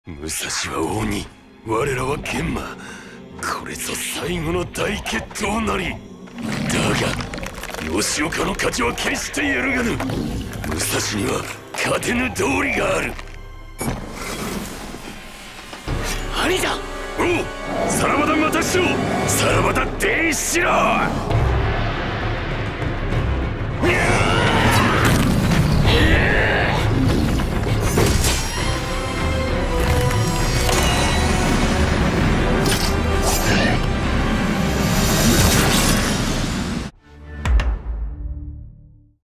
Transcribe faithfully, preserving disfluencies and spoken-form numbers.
武蔵は鬼、我らは玄馬。これぞ最後の大決闘なり。だが吉岡の勝ちは決して揺るがぬ。武蔵には勝てぬ道理がある。兄だ。おう、さらばだまたしろ。さらばだ定一しろ。にゃー